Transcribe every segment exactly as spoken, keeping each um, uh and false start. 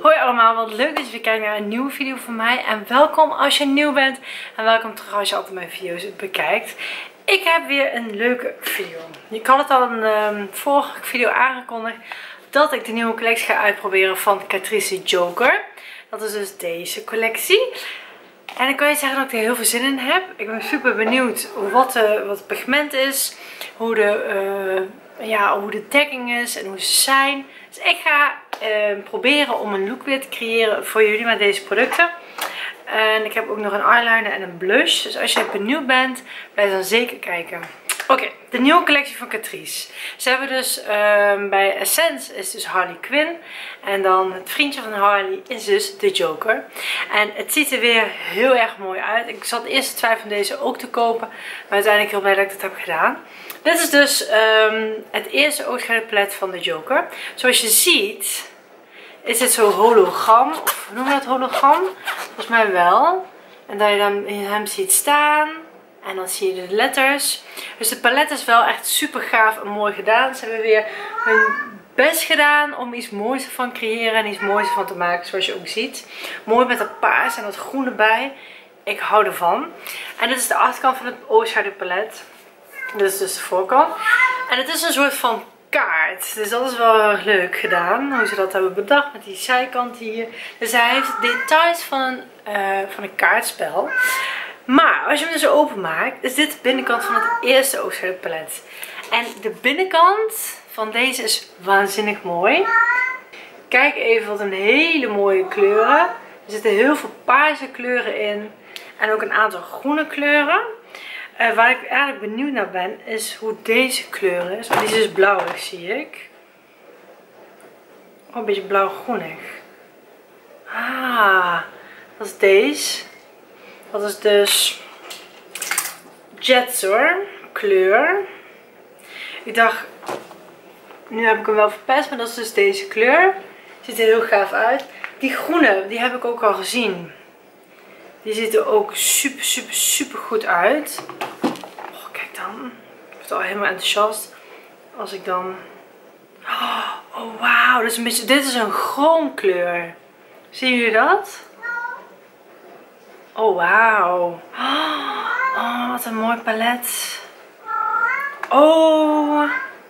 Hoi allemaal, wat leuk dat je weer kijkt naar een nieuwe video van mij. En welkom als je nieuw bent. En welkom terug als je altijd mijn video's bekijkt. Ik heb weer een leuke video. Ik had het al in de vorige video aangekondigd dat ik de nieuwe collectie ga uitproberen van Catrice Joker. Dat is dus deze collectie. En ik kan je zeggen dat ik er heel veel zin in heb. Ik ben super benieuwd wat, de, wat het pigment is. Hoe de, uh, ja, hoe de dekking is en hoe ze zijn. Dus ik ga uh, proberen om een look weer te creëren voor jullie met deze producten. En ik heb ook nog een eyeliner en een blush. Dus als je benieuwd bent, blijf dan zeker kijken. Oké, okay, de nieuwe collectie van Catrice. Ze hebben dus uh, bij Essence is dus Harley Quinn. En dan het vriendje van Harley is dus de Joker. En het ziet er weer heel erg mooi uit. Ik zat eerst te twijfelen om deze ook te kopen. Maar uiteindelijk heel blij dat ik dat heb gedaan. Dit is dus um, het eerste oogschaduwpalet van de Joker. Zoals je ziet is dit zo hologram. Of hoe noem je dat, hologram? Volgens mij wel. En dat je dan hem ziet staan. En dan zie je de letters. Dus het palet is wel echt super gaaf en mooi gedaan. Ze hebben weer hun best gedaan om iets moois ervan te creëren en iets moois ervan te maken, zoals je ook ziet. Mooi met dat paars en dat groen erbij. Ik hou ervan. En dit is de achterkant van het oogschaduwpalet. Dit is dus de voorkant. En het is een soort van kaart. Dus dat is wel erg leuk gedaan. Hoe ze dat hebben bedacht met die zijkant hier. Dus hij heeft details van een, uh, van een kaartspel. Maar als je hem dus openmaakt, is dit de binnenkant van het eerste oogschaduwpalet. En de binnenkant van deze is waanzinnig mooi. Kijk even wat een hele mooie kleuren. Er zitten heel veel paarse kleuren in. En ook een aantal groene kleuren. Uh, waar ik eigenlijk benieuwd naar ben, is hoe deze kleur is. Want die is dus blauwig, zie ik. Oh, een beetje blauw-groenig. Ah, dat is deze. Dat is dus Jetsor kleur. Ik dacht, nu heb ik hem wel verpest, maar dat is dus deze kleur. Ziet er heel gaaf uit. Die groene, die heb ik ook al gezien. Die ziet er ook super, super, super goed uit. Oh, kijk dan. Ik ben al helemaal enthousiast. Als ik dan... Oh, wauw. Dit is een beetje... Dit is een groenkleur. Zien jullie dat? Oh, wauw. Oh, wat een mooi palet. Oh.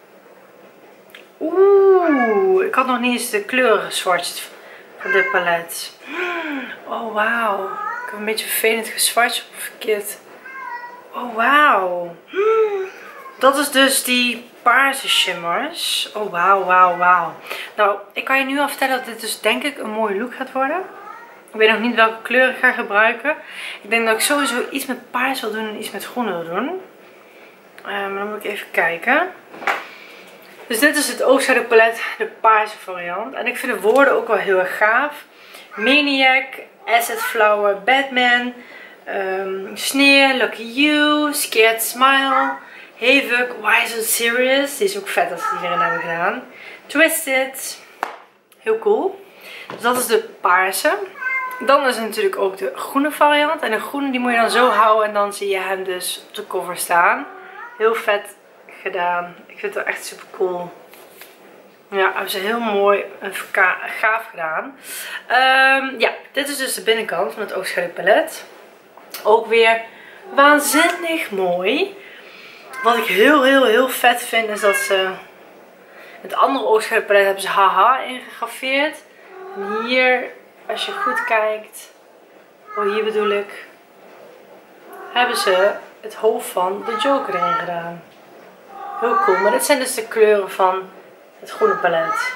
Oeh. Ik had nog niet eens de kleuren geswatcht van dit palet. Oh, wauw. Ik heb een beetje vervelend geswatcht of verkeerd. Oh, wauw. Dat is dus die paarse shimmers. Oh, wauw, wauw, wauw. Nou, ik kan je nu al vertellen dat dit dus denk ik een mooie look gaat worden. Ik weet nog niet welke kleur ik ga gebruiken. Ik denk dat ik sowieso iets met paars wil doen en iets met groen wil doen. Uh, maar dan moet ik even kijken. Dus dit is het oogschaduwpalet, de paarse variant. En ik vind de woorden ook wel heel erg gaaf. Maniac, Acid Flower, Batman, um, Sneer, Lucky You, Scared Smile, Havoc, Why So Serious. Die is ook vet als die hierin hebben gedaan. Twisted. Heel cool. Dus dat is de paarse. Dan is er natuurlijk ook de groene variant. En de groene die moet je dan zo houden. En dan zie je hem dus op de cover staan. Heel vet gedaan. Ik vind het echt super cool. Ja, hebben ze heel mooi en gaaf gedaan. Um, ja, dit is dus de binnenkant van het oogschaduwpalet. Ook weer waanzinnig mooi. Wat ik heel, heel, heel vet vind is dat ze... Het andere oogschaduwpalet hebben ze haha ingegraveerd. En hier... Als je goed kijkt, oh hier bedoel ik, hebben ze het hoofd van de Joker erin gedaan. Heel cool, maar dit zijn dus de kleuren van het groene palet.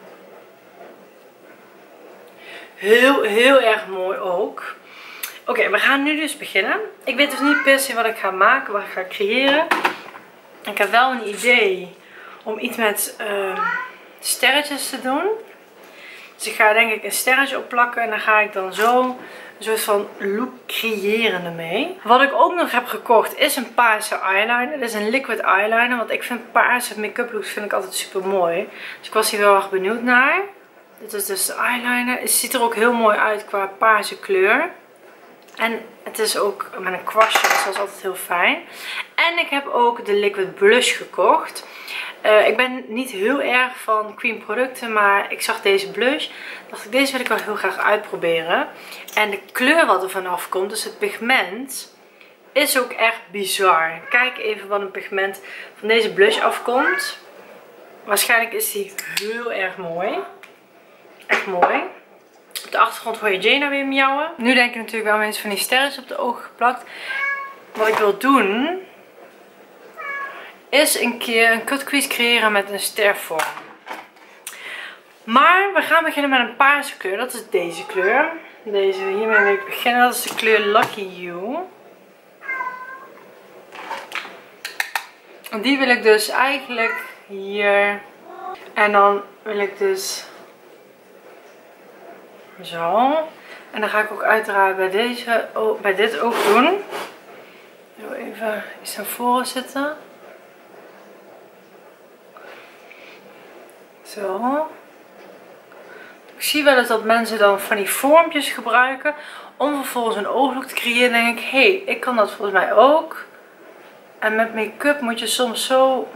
Heel, heel erg mooi ook. Oké, okay, we gaan nu dus beginnen. Ik weet dus niet per se wat ik ga maken, wat ik ga creëren. Ik heb wel een idee om iets met uh, sterretjes te doen. Dus ik ga denk ik een sterretje opplakken en dan ga ik dan zo een soort van look creëren ermee. Wat ik ook nog heb gekocht is een paarse eyeliner. Dit is een liquid eyeliner, want ik vind paarse make-up looks vind ik altijd super mooi. Dus ik was hier wel erg benieuwd naar. Dit is dus de eyeliner. Het ziet er ook heel mooi uit qua paarse kleur. En het is ook met een kwastje, dus dat is altijd heel fijn. En ik heb ook de Liquid Blush gekocht. Uh, ik ben niet heel erg van cream producten, maar ik zag deze blush. Dacht ik, deze wil ik wel heel graag uitproberen. En de kleur wat er vanaf komt, dus het pigment, is ook echt bizar. Kijk even wat een pigment van deze blush afkomt. Waarschijnlijk is die heel erg mooi. Echt mooi. Op de achtergrond hoor je Jana weer miauwen. Nu denk ik natuurlijk wel mensen van die sterren op de ogen geplakt. Wat ik wil doen, is een keer een cut crease creëren met een stervorm. Maar we gaan beginnen met een paarse kleur. Dat is deze kleur. Deze, hiermee wil ik beginnen. Dat is de kleur Lucky You. En die wil ik dus eigenlijk hier. En dan wil ik dus zo. En dan ga ik ook uiteraard bij, deze, oh, bij dit ook doen. Zo even iets naar voren zetten. Zo. Ik zie wel eens dat mensen dan van die vormpjes gebruiken om vervolgens een ooglook te creëren. Dan denk ik, hé, hey, ik kan dat volgens mij ook. En met make-up moet je soms zo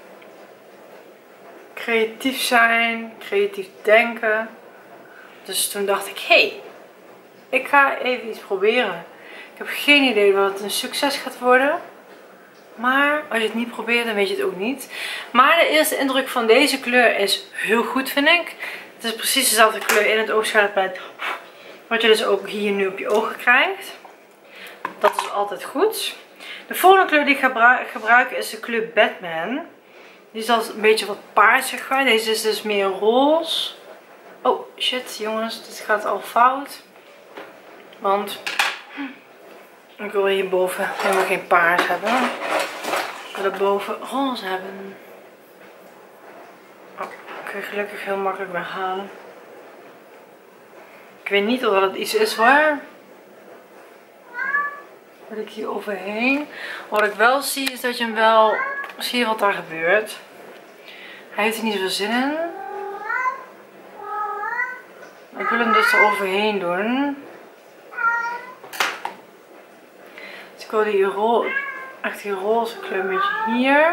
creatief zijn, creatief denken. Dus toen dacht ik, hé, hey, ik ga even iets proberen. Ik heb geen idee wat het een succes gaat worden. Maar als je het niet probeert, dan weet je het ook niet. Maar de eerste indruk van deze kleur is heel goed, vind ik. Het is precies dezelfde kleur in het oogschaduwpalet. Wat je dus ook hier nu op je ogen krijgt. Dat is altijd goed. De volgende kleur die ik ga gebruiken is de kleur Batman. Die is al een beetje wat paarsig. Deze is dus meer roze. Oh shit jongens, dit gaat al fout. Want ik wil hierboven helemaal geen paars hebben. Ik wil boven roze hebben. Oh, ik kan gelukkig heel makkelijk weghalen. Ik weet niet of dat het iets is hoor. Wat ik hier overheen. Wat ik wel zie is dat je hem wel... Zie je wat daar gebeurt? Hij heeft er niet zoveel zin in. Ik wil hem dus er overheen doen. Dus ik wil die, ro echt die roze kleur een beetje hier.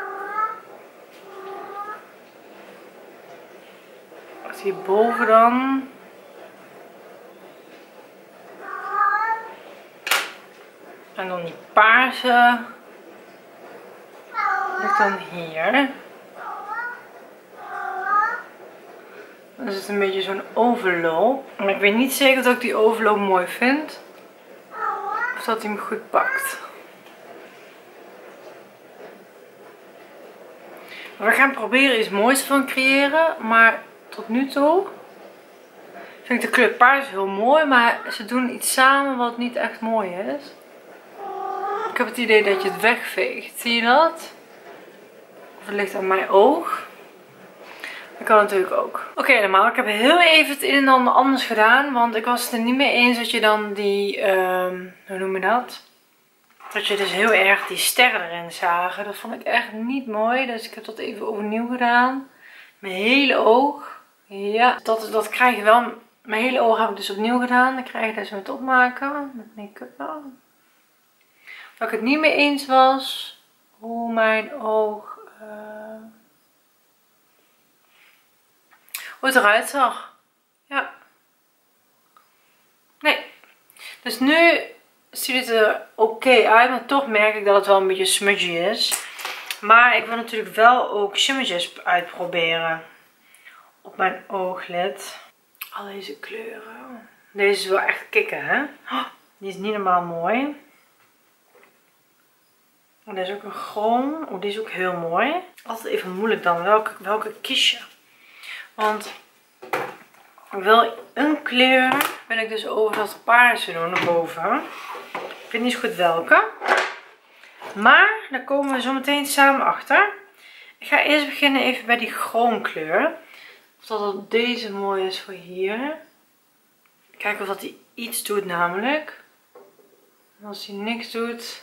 Wat hierboven dan. En dan die paarse. Ligt dan hier. Dan is het een beetje zo'n overloop. Maar ik weet niet zeker dat ik die overloop mooi vind. Of dat hij me goed pakt. We gaan proberen iets moois van creëren. Maar tot nu toe vind ik de kleur paars heel mooi. Maar ze doen iets samen wat niet echt mooi is. Ik heb het idee dat je het wegveegt. Zie je dat? Of het ligt aan mijn oog. Dat kan natuurlijk ook. Oké, okay, normaal. Ik heb heel even het een en ander anders gedaan. Want ik was het er niet mee eens dat je dan die... Um, hoe noem je dat? Dat je dus heel erg die sterren erin zagen. Dat vond ik echt niet mooi. Dus ik heb dat even overnieuw gedaan. Mijn hele oog. Ja, dat, dat krijg je wel. Mijn hele oog heb ik dus opnieuw gedaan. Dan krijg je dus met opmaken. Met make-up aan. Waar ik het niet mee eens was. Hoe mijn oog... Uh, hoe het eruit zag. Ja. Nee. Dus nu ziet het er oké okay uit. Maar toch merk ik dat het wel een beetje smudgy is. Maar ik wil natuurlijk wel ook shimmertjes uitproberen. Op mijn ooglid. Al deze kleuren. Deze is wel echt kicken, hè? Oh, die is niet normaal mooi. En deze is ook een chroom. Oh, die is ook heel mooi. Altijd even moeilijk dan. Welke, welke kies je? Want ik wil een kleur. Ben ik dus over dat paarse doen naar boven. Ik weet niet zo goed welke. Maar daar komen we zo meteen samen achter. Ik ga eerst beginnen even bij die chroomkleur. Of dat deze mooi is voor hier. Kijken of dat hij iets doet namelijk. En als hij niks doet,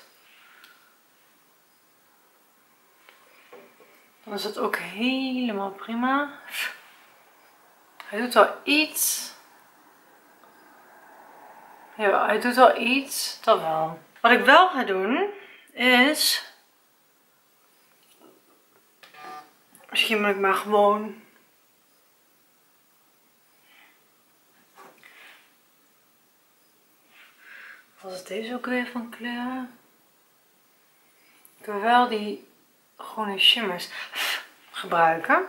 dan is dat ook helemaal prima. Hij doet wel iets. Ja, hij doet al iets. Dat wel. Wat ik wel ga doen is... Misschien moet ik maar gewoon... Wat is deze ook weer van kleur? Ik wil wel die groene shimmers gebruiken.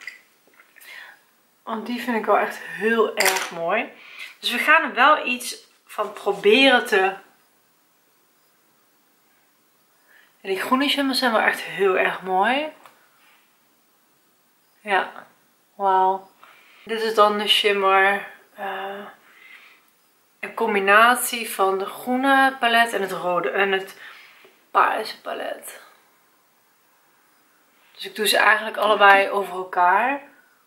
Want die vind ik wel echt heel erg mooi. Dus we gaan er wel iets van proberen te... Ja, die groene shimmers zijn wel echt heel erg mooi. Ja, wauw. Dit is dan de shimmer. Uh, een combinatie van de groene palet en het rode en het paarse palet. Dus ik doe ze eigenlijk allebei over elkaar.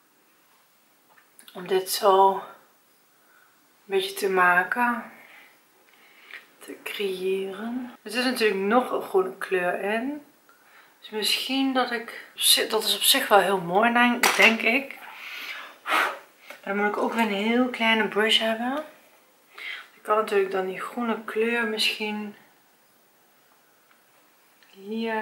Om dit zo een beetje te maken. Te creëren. Er zit natuurlijk nog een groene kleur in. Dus misschien dat ik... Dat is op zich wel heel mooi, denk ik. Maar dan moet ik ook weer een heel kleine brush hebben. Ik kan natuurlijk dan die groene kleur misschien... Hier...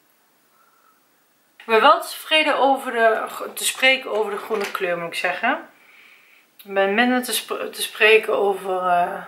Ik ben wel tevreden over de, te spreken over de groene kleur, moet ik zeggen. Ik ben minder te, sp te spreken over uh,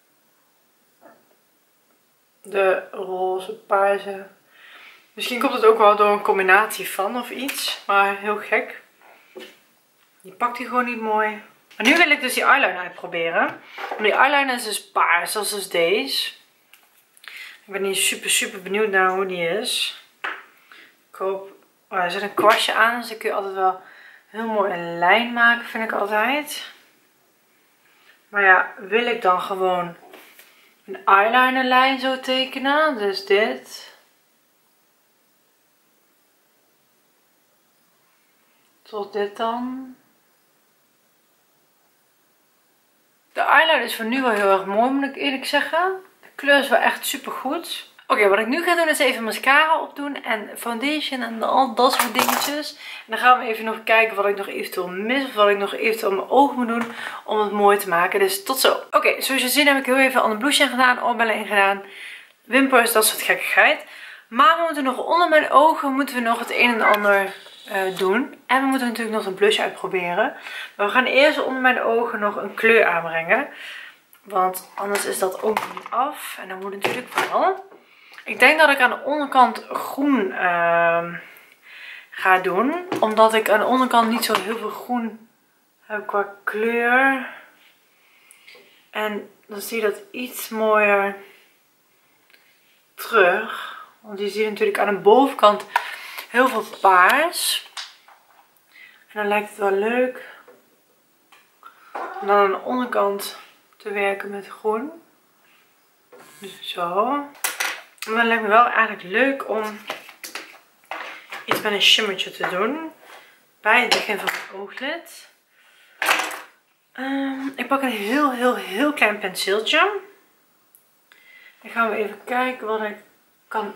de roze, paarse. Misschien komt het ook wel door een combinatie van of iets. Maar heel gek. Die pakt hij gewoon niet mooi. Maar nu wil ik dus die eyeliner uitproberen. En die eyeliner is dus paars, zoals dus deze. Ik ben niet super super benieuwd naar hoe die is. Ik hoop... Oh, er zit een kwastje aan, dus dan kun je altijd wel heel mooi een lijn maken, vind ik altijd. Maar ja, wil ik dan gewoon een eyelinerlijn zo tekenen? Dus dit. Tot dit dan. De eyeliner is voor nu wel heel erg mooi, moet ik eerlijk zeggen. De kleur is wel echt super goed. Oké, okay, wat ik nu ga doen is even mascara opdoen en foundation en al dat soort dingetjes. En dan gaan we even nog kijken wat ik nog eventueel mis of wat ik nog eventueel mijn ogen moet doen om het mooi te maken. Dus tot zo. Oké, okay, zoals je ziet heb ik heel even ander blouseje gedaan, oorbellen in gedaan, wimpers, dat soort gekkigheid. Maar we moeten nog onder mijn ogen moeten we nog het een en ander uh, doen. En we moeten natuurlijk nog een blush uitproberen. Maar we gaan eerst onder mijn ogen nog een kleur aanbrengen. Want anders is dat ook niet af. En dat moet natuurlijk wel. Ik denk dat ik aan de onderkant groen uh, ga doen. Omdat ik aan de onderkant niet zo heel veel groen heb qua kleur. En dan zie je dat iets mooier terug. Want je ziet natuurlijk aan de bovenkant heel veel paars. En dan lijkt het wel leuk om dan aan de onderkant te werken met groen. Dus zo. En dan lijkt me wel eigenlijk leuk om iets met een shimmertje te doen. Bij het begin van het ooglid. Um, ik pak een heel heel heel klein penseeltje. Dan gaan we even kijken wat ik kan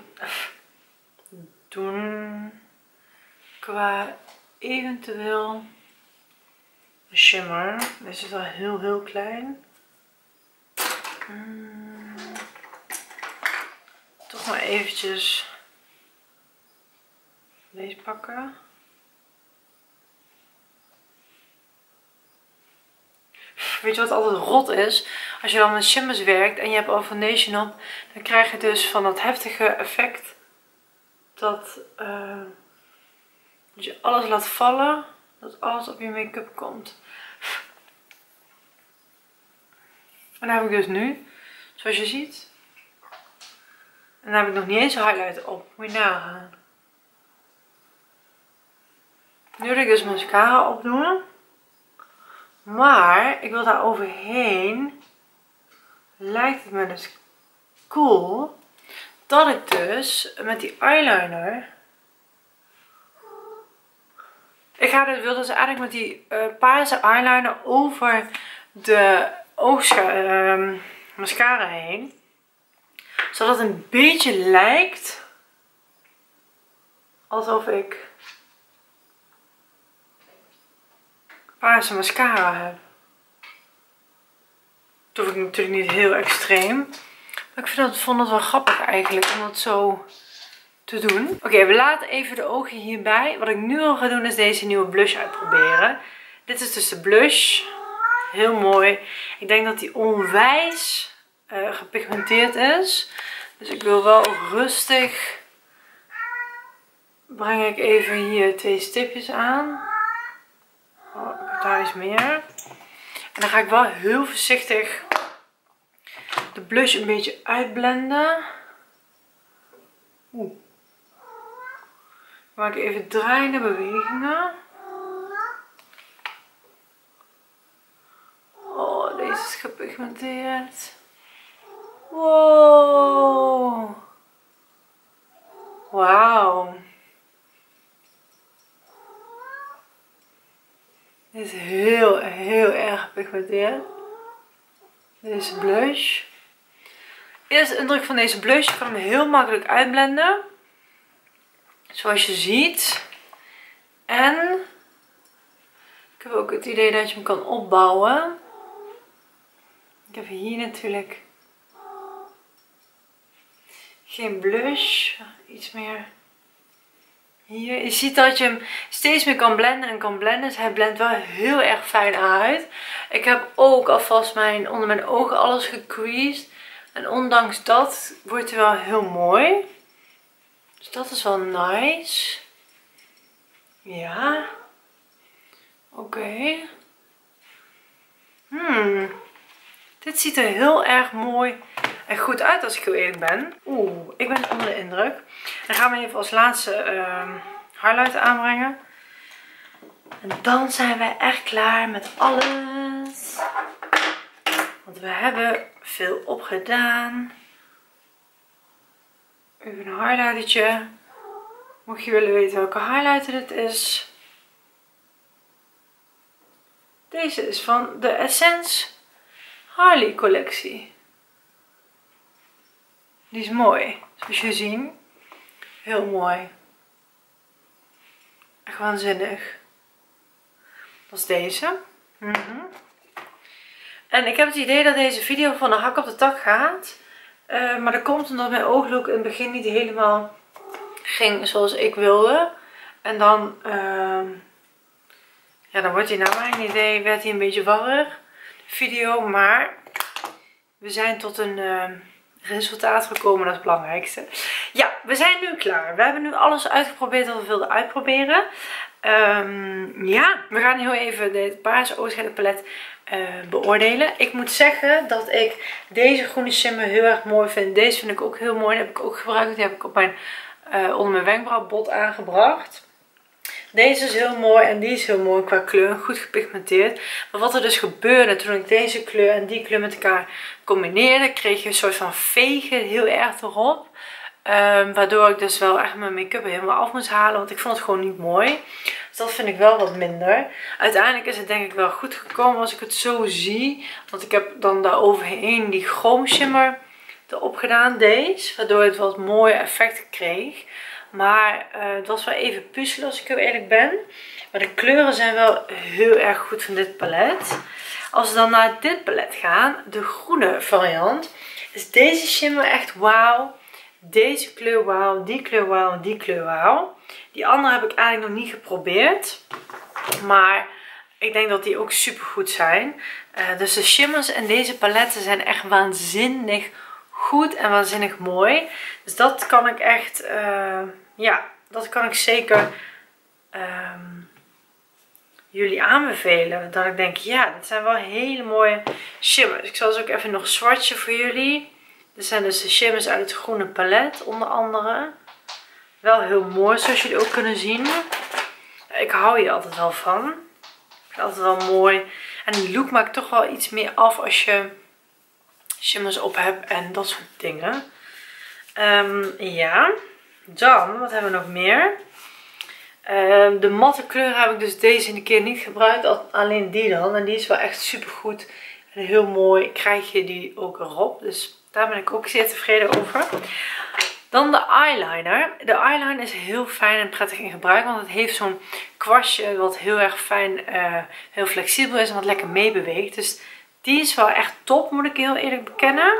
doen. Qua eventueel een shimmer. Deze is wel heel heel klein. Um, toch maar eventjes deze pakken. Weet je wat altijd rot is? Als je dan met shimmers werkt en je hebt al foundation op, dan krijg je dus van dat heftige effect dat, uh, dat je alles laat vallen, dat alles op je make-up komt. En dat heb ik dus nu, zoals je ziet. En dan heb ik nog niet eens een highlighter op, moet je nagaan. Nu wil ik dus mascara opdoen. Maar ik wil daar overheen, lijkt het me dus cool, dat ik dus met die eyeliner, ik ga dus, wil dus eigenlijk met die uh, paarse eyeliner over de oogscha uh, mascara heen. Zodat het een beetje lijkt alsof ik paarse mascara heb. Dat hoef ik natuurlijk niet heel extreem. Maar ik vind dat, vond het wel grappig eigenlijk om dat zo te doen. Oké, okay, we laten even de ogen hierbij. Wat ik nu al ga doen is deze nieuwe blush uitproberen. Dit is dus de blush. Heel mooi. Ik denk dat die onwijs uh, gepigmenteerd is. Dus ik wil wel rustig. Breng ik even hier twee stipjes aan. Oh, daar is meer. En dan ga ik wel heel voorzichtig de blush een beetje uitblenden. Oeh. Maak even draaiende bewegingen. Oh, deze is gepigmenteerd. Wow. Wauw. Dit is heel, heel erg gepigmenteerd. Deze blush. Eerste indruk van deze blush. Ik kan hem heel makkelijk uitblenden. Zoals je ziet. En ik heb ook het idee dat je hem kan opbouwen. Ik heb hier natuurlijk geen blush. Iets meer hier. Je ziet dat je hem steeds meer kan blenden en kan blenden. Dus hij blendt wel heel erg fijn uit. Ik heb ook alvast mijn, onder mijn ogen alles gecreased. En ondanks dat wordt hij wel heel mooi. Dus dat is wel nice. Ja. Oké. Okay. Hmm. Dit ziet er heel erg mooi en goed uit als ik heel eerlijk ben. Oeh, ik ben onder de indruk. Dan gaan we even als laatste uh, highlighter aanbrengen. En dan zijn wij echt klaar met alles. Want we hebben veel opgedaan. Even een highlightertje. Mocht je willen weten welke highlighter dit is. Deze is van de Essence Harley collectie. Die is mooi. Zoals je ziet. Heel mooi. Echt waanzinnig. Dat is deze. Mm-hmm. En ik heb het idee dat deze video van de hak op de tak gaat. Uh, maar dat komt omdat mijn ooglook in het begin niet helemaal ging zoals ik wilde. En dan, uh, ja, dan wordt hij naar mijn idee, werd hij een beetje warrig. De video, maar we zijn tot een uh, resultaat gekomen, dat is het belangrijkste. Ja, we zijn nu klaar. We hebben nu alles uitgeprobeerd wat we wilden uitproberen. Um, ja, we gaan heel even dit paarse oogschaduwpalet uh, beoordelen. Ik moet zeggen dat ik deze groene shimmer heel erg mooi vind. Deze vind ik ook heel mooi. Die heb ik ook gebruikt. Die heb ik op mijn, uh, onder mijn wenkbrauwbot aangebracht. Deze is heel mooi en die is heel mooi qua kleur. Goed gepigmenteerd. Maar wat er dus gebeurde toen ik deze kleur en die kleur met elkaar combineerde, kreeg je een soort van vegen heel erg erop. Um, waardoor ik dus wel echt mijn make-up helemaal af moest halen. Want ik vond het gewoon niet mooi. Dus dat vind ik wel wat minder. Uiteindelijk is het denk ik wel goed gekomen als ik het zo zie. Want ik heb dan daar overheen die chrome shimmer erop gedaan. Deze. Waardoor het wat mooie effecten kreeg. Maar uh, het was wel even puzzelen als ik heel eerlijk ben. Maar de kleuren zijn wel heel erg goed van dit palet. Als we dan naar dit palet gaan. De groene variant. Is deze shimmer echt wauw. Deze kleur wauw, die kleur wauw en die kleur wauw. Die andere heb ik eigenlijk nog niet geprobeerd. Maar ik denk dat die ook super goed zijn. Uh, dus de shimmers en deze paletten zijn echt waanzinnig goed en waanzinnig mooi. Dus dat kan ik echt, uh, ja, dat kan ik zeker uh, jullie aanbevelen. Dat ik denk, ja, dit zijn wel hele mooie shimmers. Ik zal ze ook even nog swatchen voor jullie. Dit zijn dus de shimmers uit het groene palet, onder andere. Wel heel mooi, zoals jullie ook kunnen zien. Ik hou hier altijd wel van. Ik vind het altijd wel mooi. En de look maakt toch wel iets meer af als je shimmers op hebt en dat soort dingen. Um, ja. Dan, wat hebben we nog meer? Uh, de matte kleur heb ik dus deze een keer niet gebruikt. Alleen die dan. En die is wel echt super goed. En heel mooi krijg je die ook erop. Dus daar ben ik ook zeer tevreden over. Dan de eyeliner. De eyeliner is heel fijn en prettig in gebruik. Want het heeft zo'n kwastje wat heel erg fijn, uh, heel flexibel is en wat lekker meebeweegt. Dus Die is wel echt top, moet ik heel eerlijk bekennen.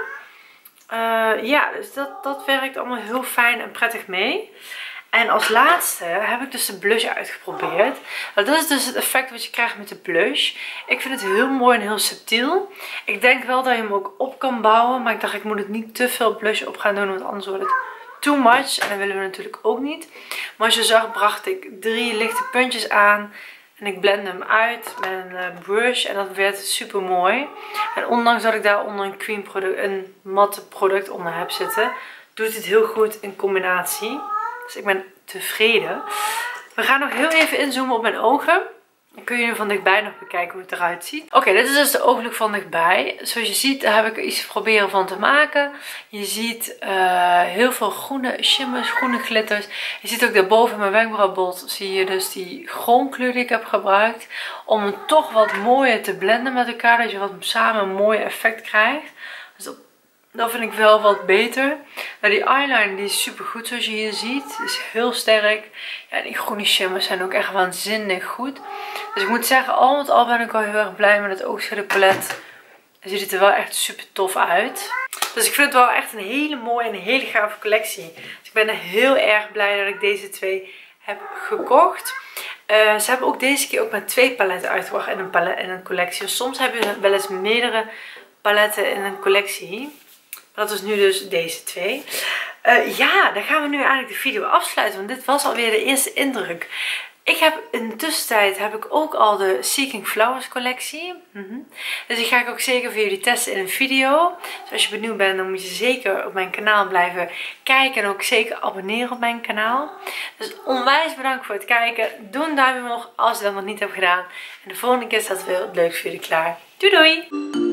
Uh, ja, dus dat, dat werkt allemaal heel fijn en prettig mee. En als laatste heb ik dus de blush uitgeprobeerd. Nou, dat is dus het effect wat je krijgt met de blush. Ik vind het heel mooi en heel subtiel. Ik denk wel dat je hem ook op kan bouwen. Maar ik dacht, ik moet het niet te veel blush op gaan doen. Want anders wordt het too much. En dat willen we natuurlijk ook niet. Maar als je zag, bracht ik drie lichte puntjes aan. En ik blende hem uit met een uh, brush. En dat werd super mooi. En ondanks dat ik daar onder een cream product, een matte product onder heb zitten, doet het heel goed in combinatie. Dus ik ben tevreden. We gaan nog heel even inzoomen op mijn ogen. Dan kun je nu van dichtbij nog bekijken hoe het eruit ziet. Oké, okay, dit is dus de ooglook van dichtbij. Zoals je ziet, daar heb ik iets proberen van te maken. Je ziet uh, heel veel groene shimmers, groene glitters. Je ziet ook daarboven in mijn wenkbrauwbot, zie je dus die groenkleur die ik heb gebruikt. Om het toch wat mooier te blenden met elkaar. Dat je wat samen een mooi effect krijgt. Dus op Dat vind ik wel wat beter. Nou, die eyeliner die is super goed zoals je hier ziet. Die is heel sterk. Ja, die groene shimmers zijn ook echt waanzinnig goed. Dus ik moet zeggen, al met al ben ik wel heel erg blij met het Oogschudden palet. Het ziet er wel echt super tof uit. Dus ik vind het wel echt een hele mooie en een hele gave collectie. Dus ik ben er heel erg blij dat ik deze twee heb gekocht. Uh, ze hebben ook deze keer ook met twee paletten uitgebracht in een, palet, in een collectie. Dus soms heb je wel eens meerdere paletten in een collectie. Dat is nu dus deze twee. Uh, ja, dan gaan we nu eigenlijk de video afsluiten. Want dit was alweer de eerste indruk. Ik heb in de tussentijd heb ik ook al de Seeking Flowers collectie. Mm-hmm. Dus die ga ik ook zeker voor jullie testen in een video. Dus als je benieuwd bent, dan moet je zeker op mijn kanaal blijven kijken. En ook zeker abonneren op mijn kanaal. Dus onwijs bedankt voor het kijken. Doe een duimpje omhoog als je dat nog niet hebt gedaan. En de volgende keer staat weer het leuks voor jullie klaar. Doei doei!